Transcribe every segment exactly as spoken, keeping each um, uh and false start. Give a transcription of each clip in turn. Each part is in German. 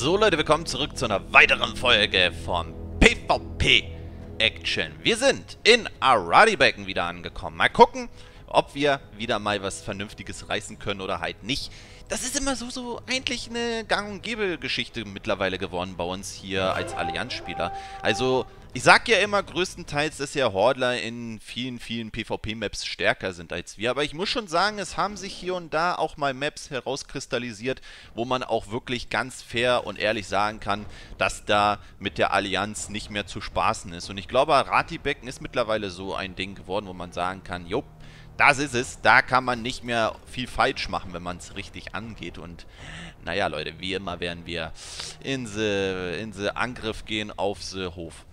So Leute, willkommen zurück zu einer weiteren Folge von PvP Action. Wir sind in Aradibecken wieder angekommen. Mal gucken, ob wir wieder mal was Vernünftiges reißen können oder halt nicht. Das ist immer so, so eigentlich eine Gang- und Gäbe-Geschichte mittlerweile geworden bei uns hier als Allianz-Spieler. Also, ich sag ja immer größtenteils, dass ja Hordler in vielen, vielen PvP-Maps stärker sind als wir. Aber ich muss schon sagen, es haben sich hier und da auch mal Maps herauskristallisiert, wo man auch wirklich ganz fair und ehrlich sagen kann, dass da mit der Allianz nicht mehr zu spaßen ist. Und ich glaube, Aradibecken ist mittlerweile so ein Ding geworden, wo man sagen kann, jo, das ist es, da kann man nicht mehr viel falsch machen, wenn man es richtig angeht. Und naja, Leute, wie immer werden wir in the, in the Angriff gehen auf the Hof.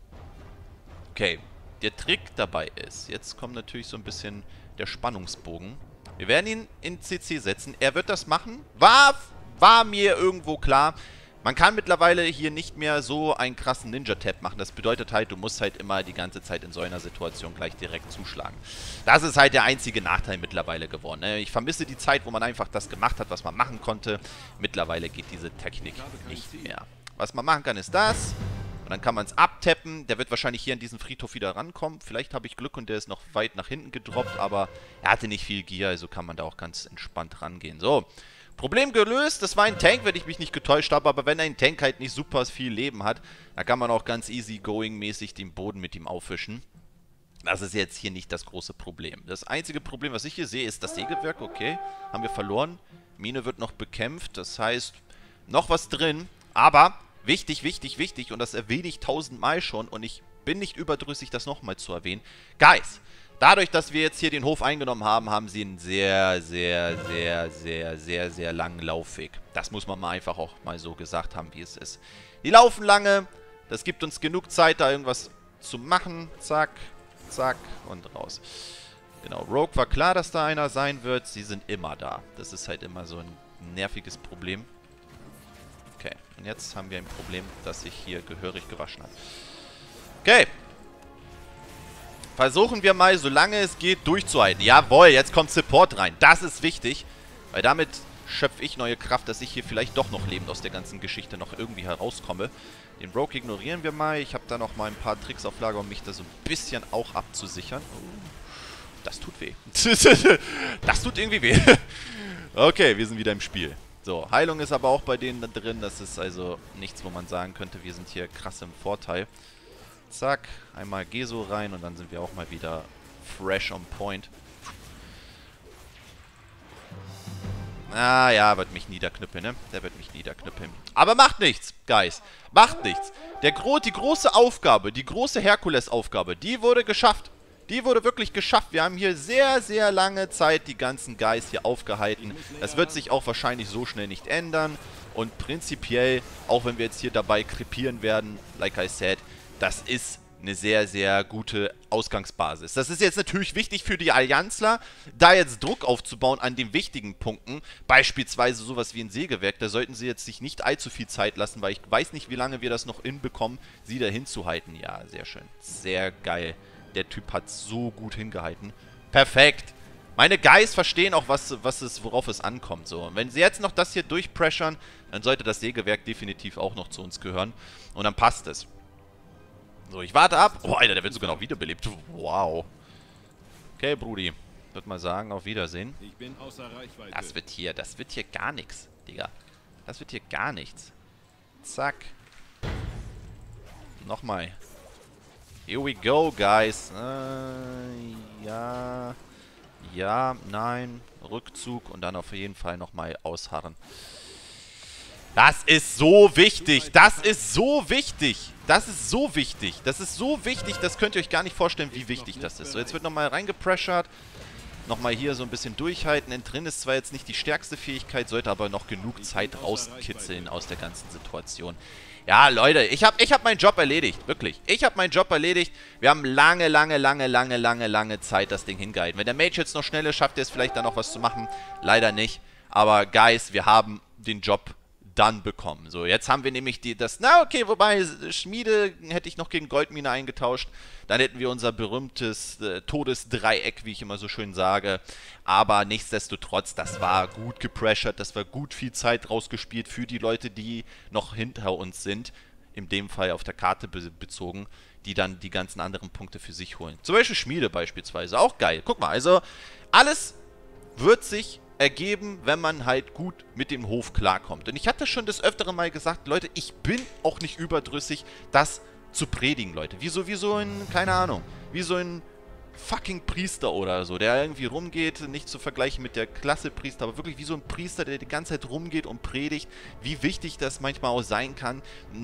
Okay, der Trick dabei ist, jetzt kommt natürlich so ein bisschen der Spannungsbogen. Wir werden ihn in C C setzen, er wird das machen, war, war mir irgendwo klar. Man kann mittlerweile hier nicht mehr so einen krassen Ninja-Tap machen. Das bedeutet halt, du musst halt immer die ganze Zeit in so einer Situation gleich direkt zuschlagen. Das ist halt der einzige Nachteil mittlerweile geworden. Ne? Ich vermisse die Zeit, wo man einfach das gemacht hat, was man machen konnte. Mittlerweile geht diese Technik nicht mehr. Was man machen kann, ist das. Und dann kann man es abtappen. Der wird wahrscheinlich hier an diesen Friedhof wieder rankommen. Vielleicht habe ich Glück und der ist noch weit nach hinten gedroppt. Aber er hatte nicht viel Gier, also kann man da auch ganz entspannt rangehen. So. Problem gelöst, das war ein Tank, wenn ich mich nicht getäuscht habe, aber wenn ein Tank halt nicht super viel Leben hat, dann kann man auch ganz easy-going-mäßig den Boden mit ihm auffischen. Das ist jetzt hier nicht das große Problem. Das einzige Problem, was ich hier sehe, ist das Sägewerk, okay, haben wir verloren. Mine wird noch bekämpft, das heißt, noch was drin, aber wichtig, wichtig, wichtig, und das erwähne ich tausendmal schon und ich bin nicht überdrüssig, das nochmal zu erwähnen. Guys! Dadurch, dass wir jetzt hier den Hof eingenommen haben, haben sie einen sehr, sehr, sehr, sehr, sehr, sehr langen Laufweg. Das muss man mal einfach auch mal so gesagt haben, wie es ist. Die laufen lange. Das gibt uns genug Zeit, da irgendwas zu machen. Zack, zack und raus. Genau, Rogue war klar, dass da einer sein wird. Sie sind immer da. Das ist halt immer so ein nerviges Problem. Okay, und jetzt haben wir ein Problem, das sich hier gehörig gewaschen hat. Okay. Versuchen wir mal, solange es geht, durchzuhalten. Jawohl, jetzt kommt Support rein. Das ist wichtig, weil damit schöpfe ich neue Kraft, dass ich hier vielleicht doch noch lebend aus der ganzen Geschichte noch irgendwie herauskomme. Den Rogue ignorieren wir mal. Ich habe da noch mal ein paar Tricks auf Lager, um mich da so ein bisschen auch abzusichern. Oh, das tut weh. Das tut irgendwie weh. Okay, wir sind wieder im Spiel. So, Heilung ist aber auch bei denen da drin. Das ist also nichts, wo man sagen könnte, wir sind hier krass im Vorteil. Zack, einmal Geso rein und dann sind wir auch mal wieder fresh on point. Ah ja, wird mich niederknüppeln, ne? Der wird mich niederknüppeln. Aber macht nichts, Guys. Macht nichts. Der Gro die große Aufgabe, die große Herkules-Aufgabe, die wurde geschafft. Die wurde wirklich geschafft. Wir haben hier sehr, sehr lange Zeit die ganzen Guys hier aufgehalten. Das wird sich auch wahrscheinlich so schnell nicht ändern. Und prinzipiell, auch wenn wir jetzt hier dabei krepieren werden, like I said, das ist eine sehr, sehr gute Ausgangsbasis. Das ist jetzt natürlich wichtig für die Allianzler, da jetzt Druck aufzubauen an den wichtigen Punkten, beispielsweise sowas wie ein Sägewerk. Da sollten sie jetzt sich nicht allzu viel Zeit lassen, weil ich weiß nicht, wie lange wir das noch hinbekommen, sie dahin zu halten. Ja, sehr schön. Sehr geil. Der Typ hat so gut hingehalten. Perfekt. Meine Guys verstehen auch, was, was es, worauf es ankommt. So. Und wenn sie jetzt noch das hier durchpressern, dann sollte das Sägewerk definitiv auch noch zu uns gehören. Und dann passt es. So, ich warte ab. Oh, Alter, der wird sogar noch wiederbelebt. Wow. Okay, Brudi. Ich würde mal sagen, auf Wiedersehen. Ich bin außer Reichweite. Das wird hier, das wird hier gar nichts, Digga. Das wird hier gar nichts. Zack. Nochmal. Here we go, guys. Äh, ja. Ja, nein. Rückzug und dann auf jeden Fall nochmal ausharren. Das ist so wichtig. Das ist so wichtig. Das ist so wichtig. Das ist so wichtig, das könnt ihr euch gar nicht vorstellen, wie wichtig das ist. So, jetzt wird nochmal reingepressured. Nochmal hier so ein bisschen durchhalten. Entrin ist zwar jetzt nicht die stärkste Fähigkeit, sollte aber noch genug Zeit rauskitzeln aus der ganzen Situation. Ja, Leute, ich habe ich hab meinen Job erledigt. Wirklich. Ich habe meinen Job erledigt. Wir haben lange, lange, lange, lange, lange, lange Zeit das Ding hingehalten. Wenn der Mage jetzt noch schneller schafft, er es vielleicht da noch was zu machen. Leider nicht. Aber, Guys, wir haben den Job dann bekommen. So, jetzt haben wir nämlich die, das, na okay, wobei, Schmiede hätte ich noch gegen Goldmine eingetauscht. Dann hätten wir unser berühmtes äh, Todesdreieck, wie ich immer so schön sage. Aber nichtsdestotrotz, das war gut gepressured, das war gut viel Zeit rausgespielt für die Leute, die noch hinter uns sind. In dem Fall auf der Karte be bezogen, die dann die ganzen anderen Punkte für sich holen. Zum Beispiel Schmiede beispielsweise, auch geil. Guck mal, also alles wird sich ergeben, wenn man halt gut mit dem Hof klarkommt. Und ich hatte schon des Öfteren mal gesagt, Leute, ich bin auch nicht überdrüssig, das zu predigen, Leute. Wie so, wie so ein, keine Ahnung, wie so ein fucking Priester oder so, der irgendwie rumgeht, nicht zu vergleichen mit der Klasse Priester, aber wirklich wie so ein Priester, der die ganze Zeit rumgeht und predigt, wie wichtig das manchmal auch sein kann,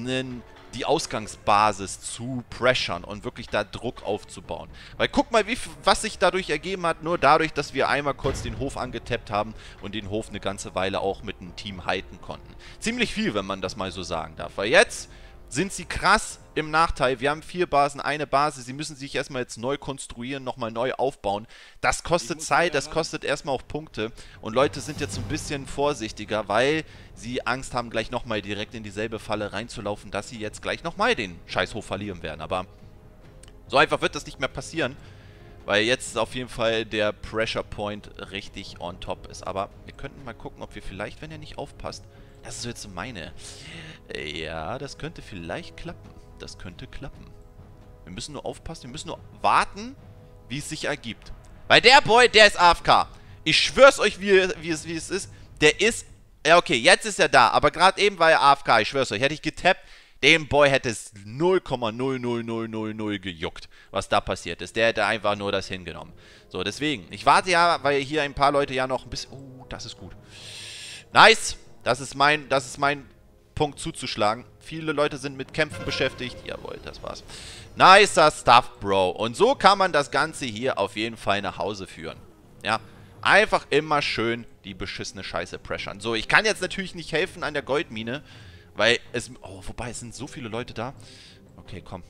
die Ausgangsbasis zu pressern und wirklich da Druck aufzubauen. Weil guck mal, wie, was sich dadurch ergeben hat, nur dadurch, dass wir einmal kurz den Hof angetappt haben und den Hof eine ganze Weile auch mit einem Team halten konnten. Ziemlich viel, wenn man das mal so sagen darf, weil jetzt sind sie krass im Nachteil. Wir haben vier Basen, eine Basis. Sie müssen sich erstmal jetzt neu konstruieren, nochmal neu aufbauen. Das kostet Zeit, das kostet erstmal auch Punkte. Und Leute sind jetzt ein bisschen vorsichtiger, weil sie Angst haben, gleich nochmal direkt in dieselbe Falle reinzulaufen, dass sie jetzt gleich nochmal den Scheißhof verlieren werden. Aber so einfach wird das nicht mehr passieren, weil jetzt auf jeden Fall der Pressure Point richtig on top ist. Aber wir könnten mal gucken, ob wir vielleicht, wenn er nicht aufpasst, das ist jetzt so meine. Ja, das könnte vielleicht klappen. Das könnte klappen. Wir müssen nur aufpassen. Wir müssen nur warten, wie es sich ergibt. Weil der Boy, der ist A F K. Ich schwör's euch, wie, wie, es, wie es ist. Der ist... Ja, okay, jetzt ist er da. Aber gerade eben war er A F K. Ich schwör's euch. Hätte ich getappt, dem Boy hätte es null Komma null null null null null gejuckt, was da passiert ist. Der hätte einfach nur das hingenommen. So, deswegen. Ich warte ja, weil hier ein paar Leute ja noch ein bisschen... Oh, das ist gut. Nice. Das ist mein, das ist mein Punkt zuzuschlagen. Viele Leute sind mit Kämpfen beschäftigt. Jawohl, das war's. Nicer Stuff, Bro. Und so kann man das Ganze hier auf jeden Fall nach Hause führen. Ja, einfach immer schön die beschissene Scheiße pressern. So, ich kann jetzt natürlich nicht helfen an der Goldmine, weil es... Oh, wobei, es sind so viele Leute da. Okay, komm.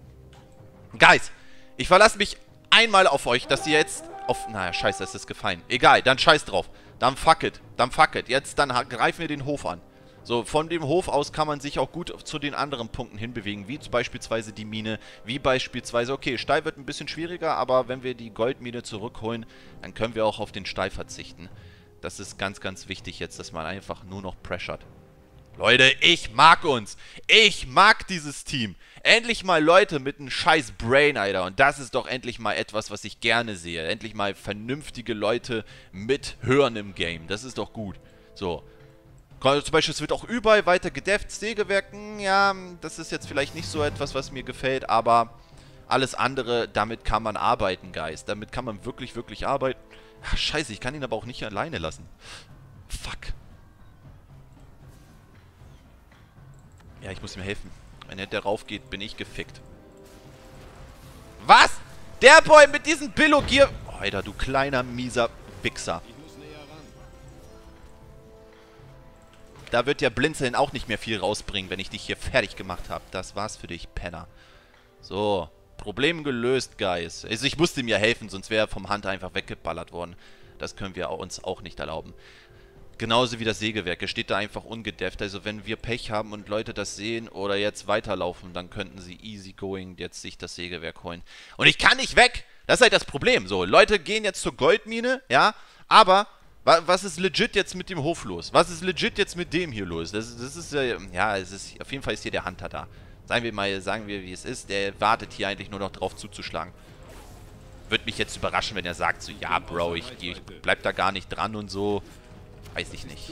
Guys, ich verlasse mich einmal auf euch, dass ihr jetzt auf... Naja, scheiße, es ist gefallen. Egal, dann scheiß drauf. Dann fuck it. Dann fuck it. Jetzt, dann greifen wir den Hof an. So, von dem Hof aus kann man sich auch gut zu den anderen Punkten hinbewegen, wie beispielsweise die Mine, wie beispielsweise, okay, Steil wird ein bisschen schwieriger, aber wenn wir die Goldmine zurückholen, dann können wir auch auf den Steil verzichten. Das ist ganz, ganz wichtig jetzt, dass man einfach nur noch pressured. Leute, ich mag uns. Ich mag dieses Team. Endlich mal Leute mit einem scheiß Brain, Alter. Und das ist doch endlich mal etwas, was ich gerne sehe. Endlich mal vernünftige Leute mit Hören im Game. Das ist doch gut. So. Zum Beispiel, es wird auch überall weiter gedefft. Sägewerken, ja, das ist jetzt vielleicht nicht so etwas, was mir gefällt. Aber alles andere, damit kann man arbeiten, Guys. Damit kann man wirklich, wirklich arbeiten. Ach, scheiße, ich kann ihn aber auch nicht alleine lassen. Fuck. Ja, ich muss ihm helfen. Wenn er darauf geht, bin ich gefickt. Was? Der Boy mit diesem Billo-Gear... Oh, Alter, du kleiner, mieser Wichser. Da wird ja Blinzeln auch nicht mehr viel rausbringen, wenn ich dich hier fertig gemacht habe. Das war's für dich, Penner. So, Problem gelöst, Guys. Also ich musste ihm ja helfen, sonst wäre er vom Hand einfach weggeballert worden. Das können wir uns auch nicht erlauben. Genauso wie das Sägewerk. Er steht da einfach ungedefft. Also wenn wir Pech haben und Leute das sehen oder jetzt weiterlaufen, dann könnten sie easy going jetzt sich das Sägewerk holen. Und ich kann nicht weg! Das ist halt das Problem. So, Leute gehen jetzt zur Goldmine, ja, aber wa was ist legit jetzt mit dem Hof los? Was ist legit jetzt mit dem hier los? Das, das ist, äh, ja, es ist, auf jeden Fall ist hier der Hunter da. Sagen wir mal, sagen wir, wie es ist. Der wartet hier eigentlich nur noch drauf zuzuschlagen. Würde mich jetzt überraschen, wenn er sagt so, ja, Bro, ich, ich bleib da gar nicht dran und so. Weiß ich nicht.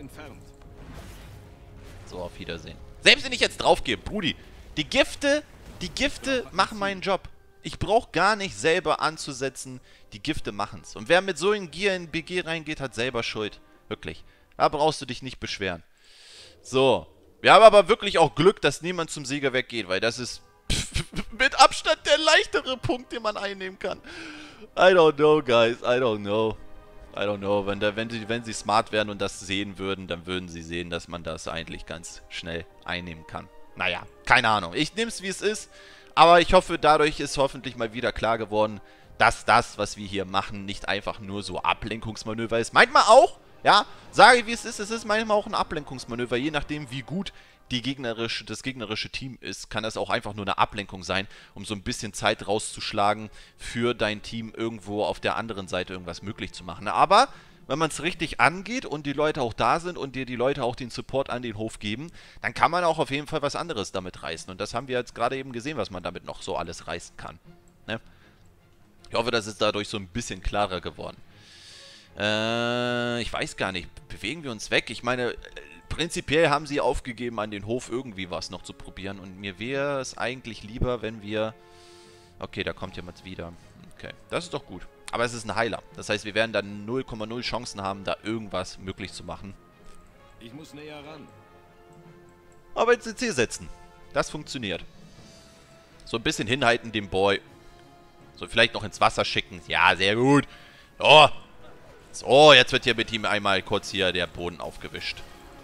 So, auf Wiedersehen. Selbst wenn ich jetzt draufgehe, Brudi, die Gifte, die Gifte machen meinen Job. Ich brauche gar nicht selber anzusetzen, die Gifte machen's. Und wer mit so einem Gear in B G reingeht, hat selber Schuld. Wirklich. Da brauchst du dich nicht beschweren. So. Wir haben aber wirklich auch Glück, dass niemand zum Sägewerk geht, weil das ist mit Abstand der leichtere Punkt, den man einnehmen kann. I don't know, guys. I don't know. I don't know, wenn, da, wenn, sie, wenn sie smart wären und das sehen würden, dann würden sie sehen, dass man das eigentlich ganz schnell einnehmen kann. Naja, keine Ahnung. Ich nehme es, wie es ist, aber ich hoffe, dadurch ist hoffentlich mal wieder klar geworden, dass das, was wir hier machen, nicht einfach nur so Ablenkungsmanöver ist. Manchmal auch, Ja, sage ich wie es ist, es ist manchmal auch ein Ablenkungsmanöver, je nachdem wie gut die gegnerische, das gegnerische Team ist, kann das auch einfach nur eine Ablenkung sein, um so ein bisschen Zeit rauszuschlagen, für dein Team irgendwo auf der anderen Seite irgendwas möglich zu machen. Aber wenn man es richtig angeht und die Leute auch da sind und dir die Leute auch den Support an den Hof geben, dann kann man auch auf jeden Fall was anderes damit reißen. Und das haben wir jetzt gerade eben gesehen, was man damit noch so alles reißen kann. Ne? Ich hoffe, das ist dadurch so ein bisschen klarer geworden. Äh, ich weiß gar nicht. Bewegen wir uns weg? Ich meine, prinzipiell haben sie aufgegeben, an den Hof irgendwie was noch zu probieren. Und mir wäre es eigentlich lieber, wenn wir... Okay, da kommt jemand wieder. Okay, das ist doch gut. Aber es ist ein Heiler. Das heißt, wir werden dann null Komma null Chancen haben, da irgendwas möglich zu machen. Ich muss näher ran. Aber ins C C setzen. Das funktioniert. So ein bisschen hinhalten dem Boy. So vielleicht noch ins Wasser schicken. Ja, sehr gut. Oh. So, jetzt wird hier mit ihm einmal kurz hier der Boden aufgewischt.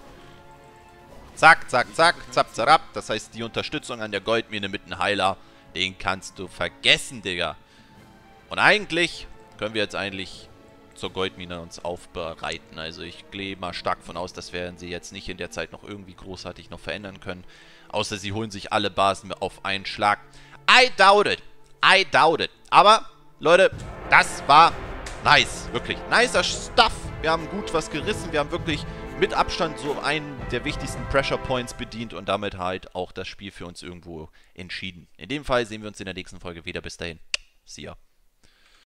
Zack, zack, zack. Zap, zarab. Das heißt, die Unterstützung an der Goldmine mit einem Heiler, den kannst du vergessen, Digga. Und eigentlich können wir jetzt eigentlich zur Goldmine uns aufbereiten. Also ich gehe mal stark von aus, das werden sie jetzt nicht in der Zeit noch irgendwie großartig noch verändern können. Außer sie holen sich alle Basen auf einen Schlag. I doubt it. I doubt it. Aber, Leute, das war nice. Wirklich nicer Stuff. Wir haben gut was gerissen. Wir haben wirklich mit Abstand so einen der wichtigsten Pressure Points bedient und damit halt auch das Spiel für uns irgendwo entschieden. In dem Fall sehen wir uns in der nächsten Folge wieder. Bis dahin. See ya.